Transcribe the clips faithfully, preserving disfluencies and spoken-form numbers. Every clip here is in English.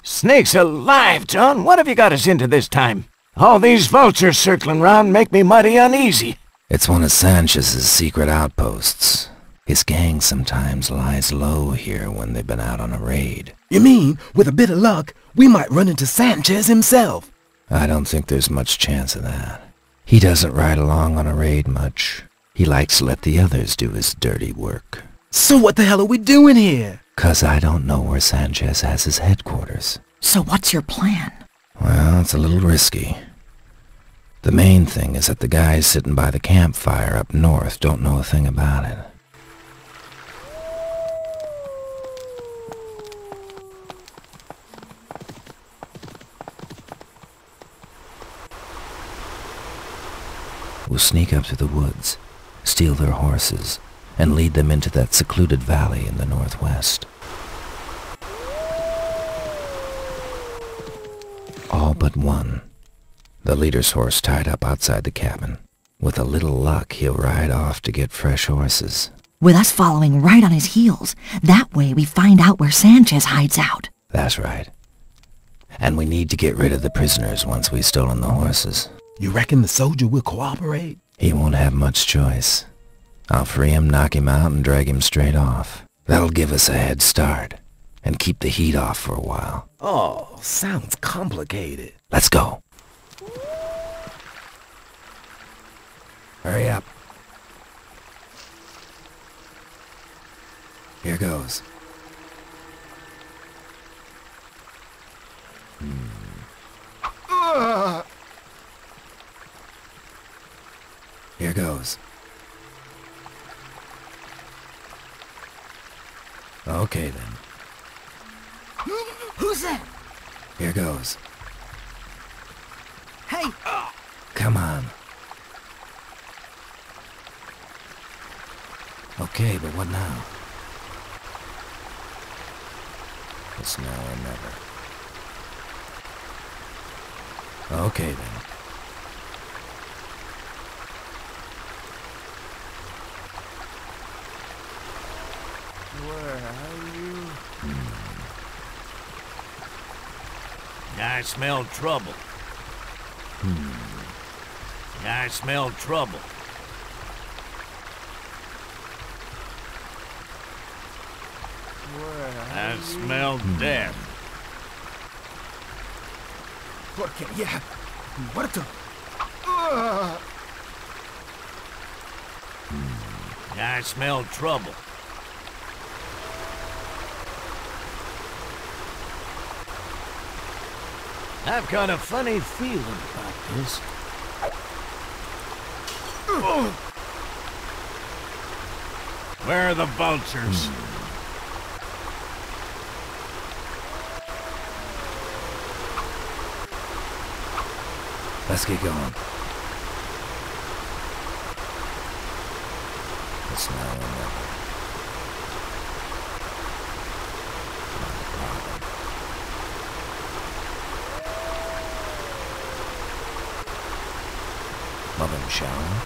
Snakes alive, John. What have you got us into this time? All these vultures circling round make me mighty uneasy. It's one of Sanchez's secret outposts. His gang sometimes lies low here when they've been out on a raid. You mean, with a bit of luck, we might run into Sanchez himself? I don't think there's much chance of that. He doesn't ride along on a raid much. He likes to let the others do his dirty work. So what the hell are we doing here? 'Cause I don't know where Sanchez has his headquarters. So what's your plan? Well, it's a little risky. The main thing is that the guys sitting by the campfire up north don't know a thing about it. We'll sneak up through the woods, steal their horses, and lead them into that secluded valley in the northwest. All but one. The leader's horse tied up outside the cabin. With a little luck, he'll ride off to get fresh horses. With us following right on his heels. That way we find out where Sanchez hides out. That's right. And we need to get rid of the prisoners once we've stolen the horses. You reckon the soldier will cooperate? He won't have much choice. I'll free him, knock him out, and drag him straight off. That'll give us a head start, and keep the heat off for a while. Oh, sounds complicated. Let's go. Hurry up. Here goes. Hmm. Uh. Here goes. Okay, then. Who's that? Here goes. Hey! Come on. Okay, but what now? It's now or never. Okay, then. Where are you? Hmm. I smell trouble. Hmm. I smell trouble. Where I smell you? Death. Porque, yeah. Muerto. Uh. Hmm. I smell trouble. I've got a funny feeling about this. Where are the vultures? Let's get going. It's now or never. Mother and shower.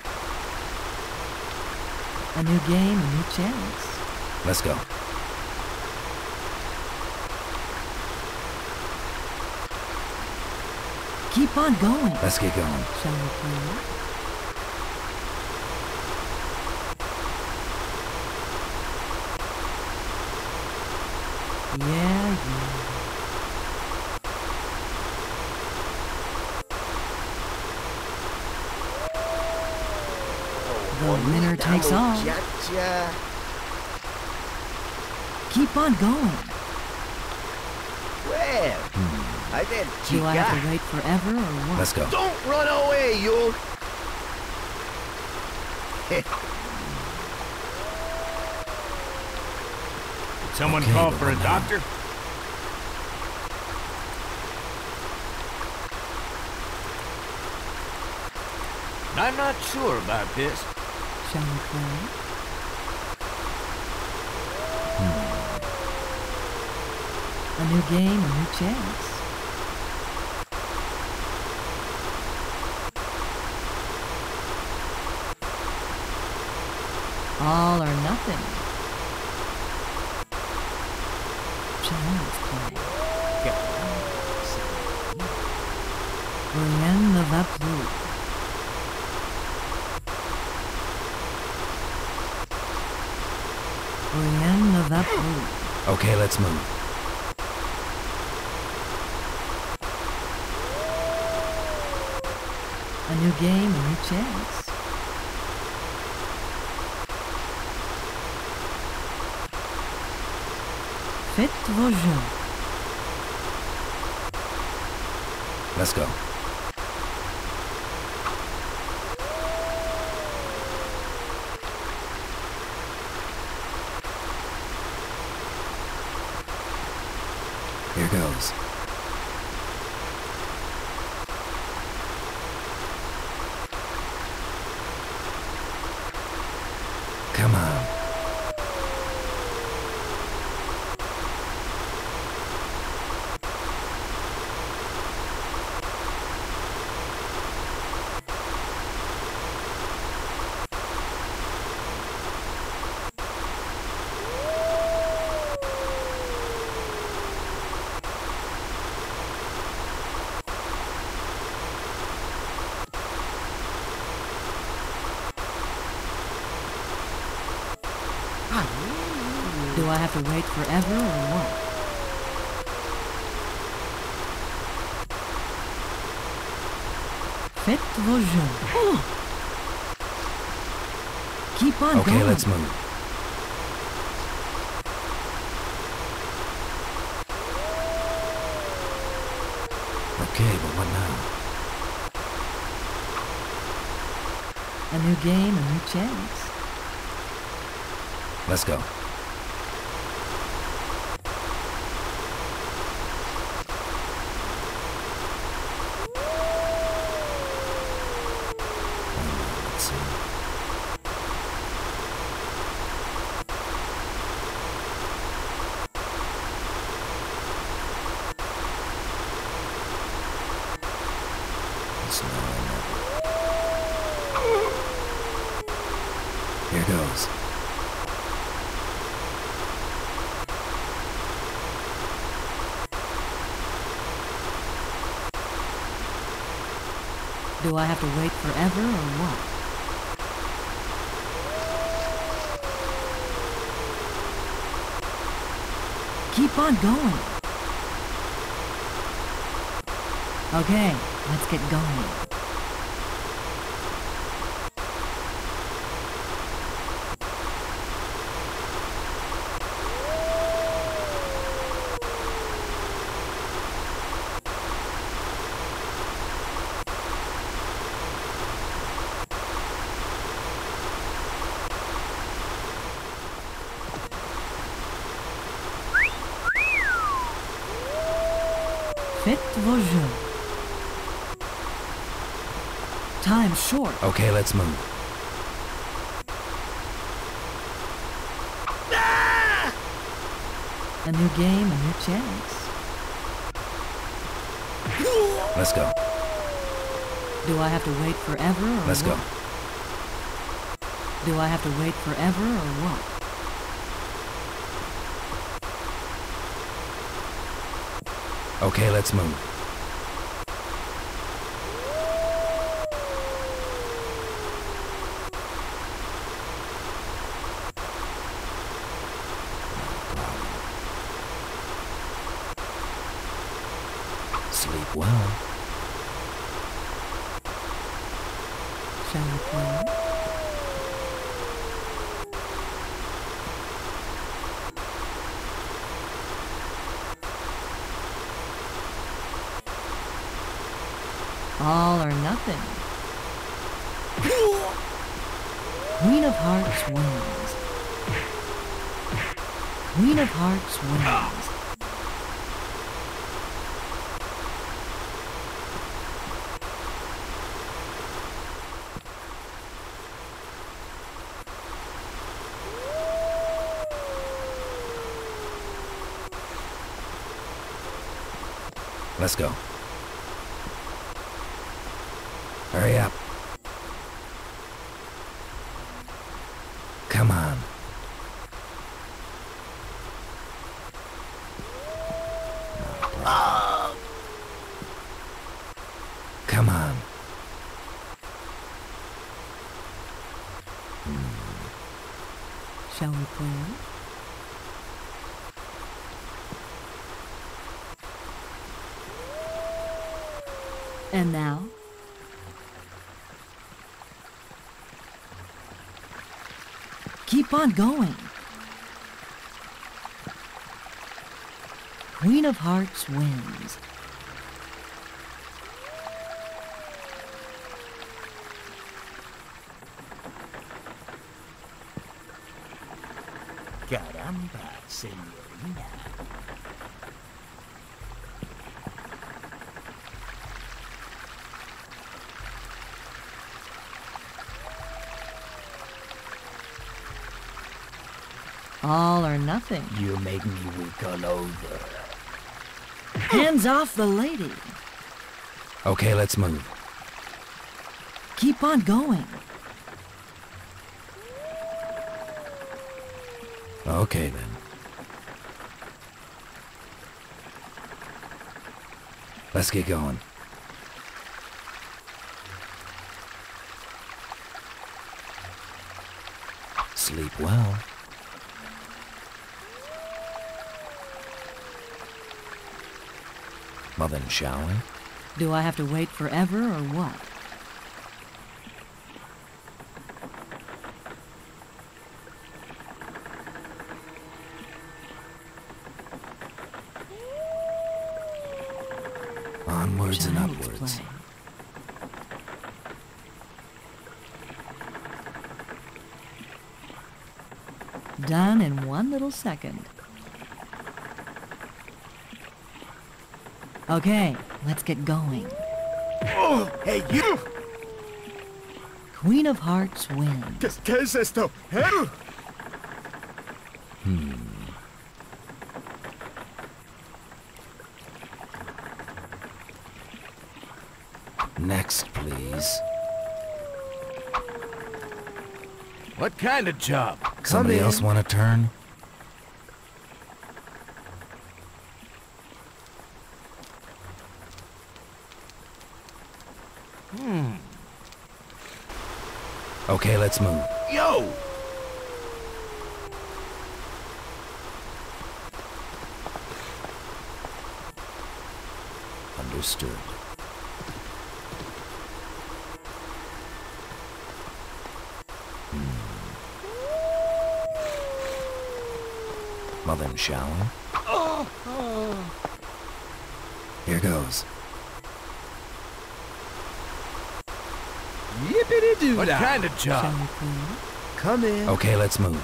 A new game, a new chance. Let's go. Keep on going. Let's get going. Shall we play? Yeah, yeah. The winner takes all. Keep on going. Well, hmm. I did. Do I have to wait forever or what? Let's go. Don't run away, you. Did someone okay, call for a doctor? I'm not sure about this. Shall we play? Hmm. A new game, a new chance. All or nothing. Child's play. Yeah. Rien ne va plus. Rien ne va plus. Okay, let's move. A new game, a new chance. Faites vos jeux. Let's go. Here goes. Come on. Do I have to wait forever or what? Faites vos jeux. Keep on Okay, going. let's move. Okay, but what now? A new game, a new chance. Let's go. Let's see. It's now or never. Here goes. Do I have to wait forever or what? Keep on going. Okay, let's get going. Faites vos jeux. Time short. Okay, let's move. A new game, a new chance. Let's go. Do I have to wait forever or Let's go. what? Do I have to wait forever or what? Okay, let's move. Sleep well. Shall we play? All or nothing. Queen of Hearts wins. Queen of Hearts wins. Let's go. Hurry up. Come on. Come on. Shall we play? And now? Keep on going. Queen of Hearts wins. Caramba, señorita. All or nothing. You make me weak all over. Hands off the lady. Okay, let's move. Keep on going. Okay, then. Let's get going. Sleep well. Well then, shall we? Do I have to wait forever or what? Onwards and Child's upwards. play. Done in one little second. Okay, let's get going. Oh, hey, you! Queen of Hearts wins. ¿Qué, qué es esto? ¿Eh? Next, please. What kind of job? Somebody in. else want a turn? Hmm. Okay, let's move. Yo! Understood. Hmm. Well then, shall we? Here goes. Yippity-doo-dah. What kind of Shall job? we play? Come in. Okay, let's move.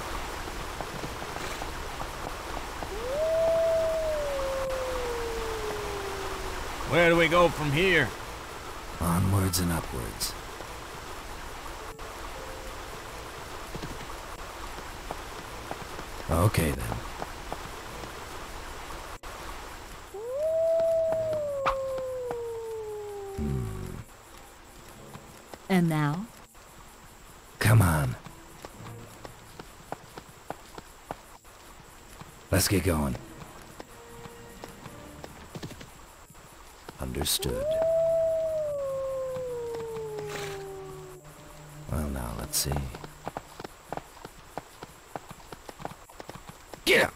Where do we go from here? Onwards and upwards. Okay then. And now? Come on. Let's get going. Understood. Well, now, let's see. Get up!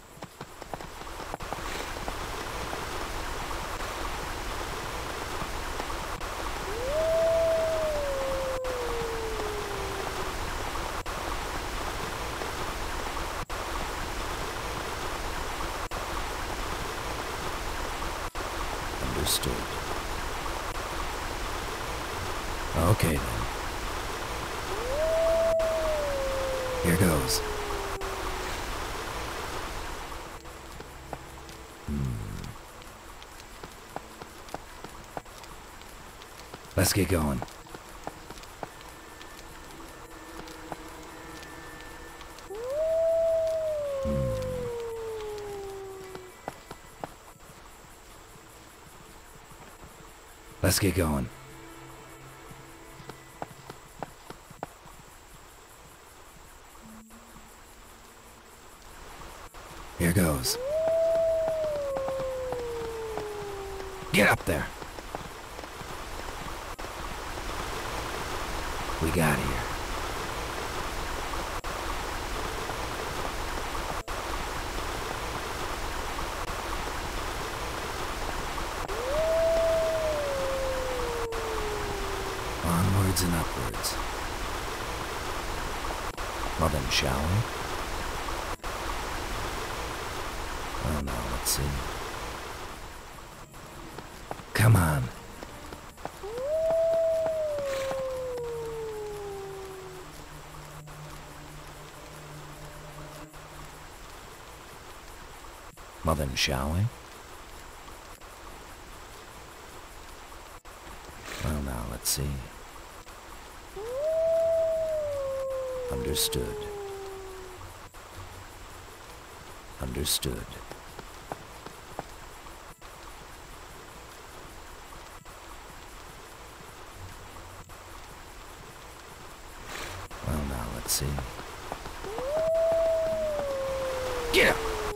Understood. Okay, then. Here goes. Hmm. Let's get going. Let's get going. Here goes. Get up there. We got here. Onwards and upwards. Well then, shall we? Well now, let's see. Come on. Well then, shall we? Well now, let's see. Understood. Understood. Well now, let's see. Get up!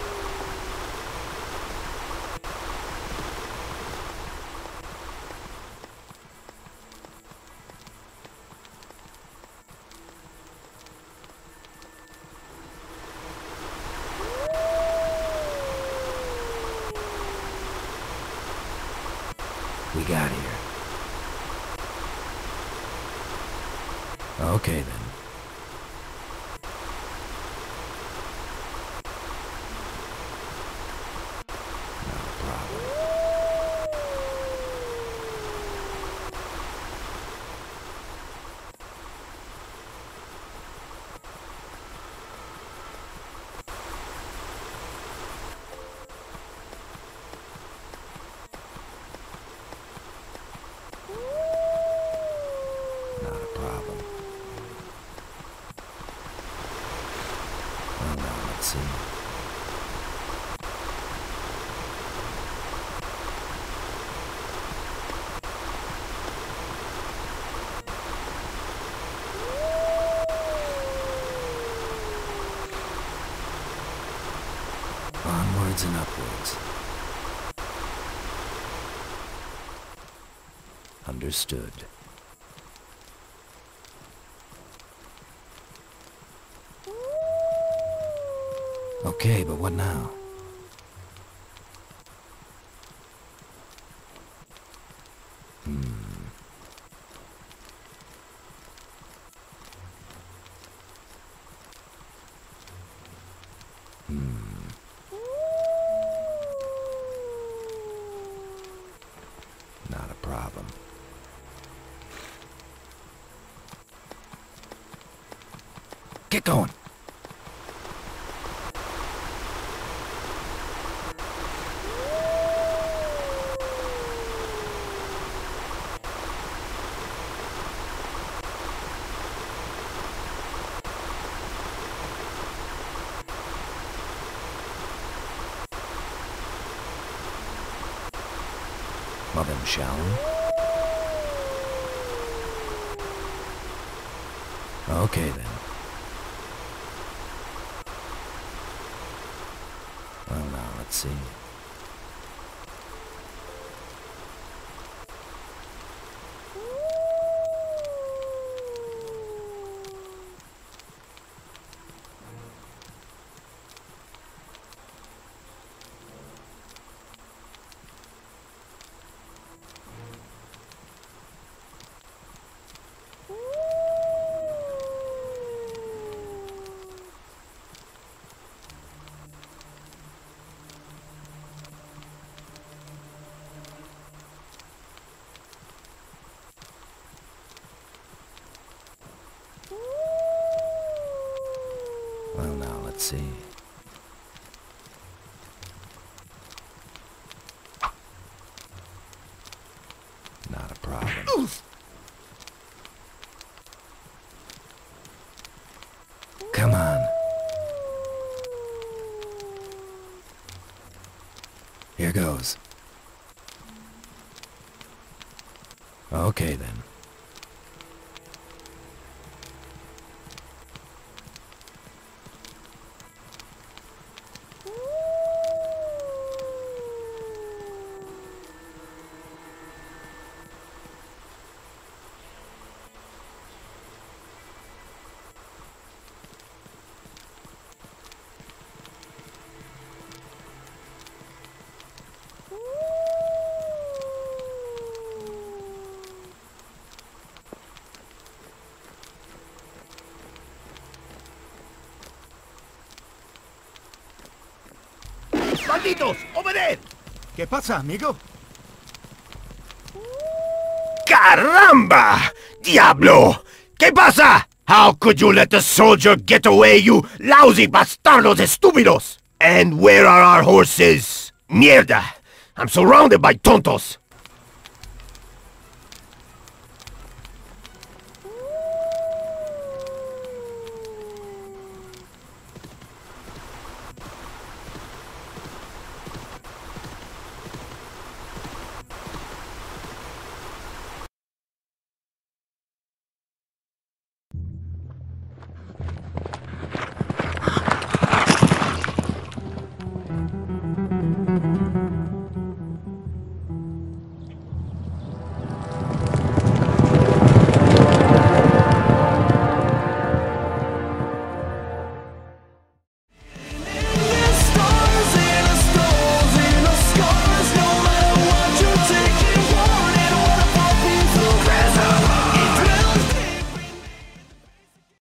We got here. Okay then. Not a problem. Not a problem. Well now, let's see. Onwards and upwards. Understood. Okay, but what now? Hmm. Hmm. Not a problem. Get going! Well then, shall we? Okay then. Well now, let's see. Well now, let's see. Not a problem. Oof. Come on. Here goes. Okay then. Malditos! Over there! ¿Qué pasa, amigo? Caramba! Diablo! ¿Qué pasa? How could you let the soldier get away, you lousy bastardos estúpidos? And where are our horses? Mierda! I'm surrounded by tontos!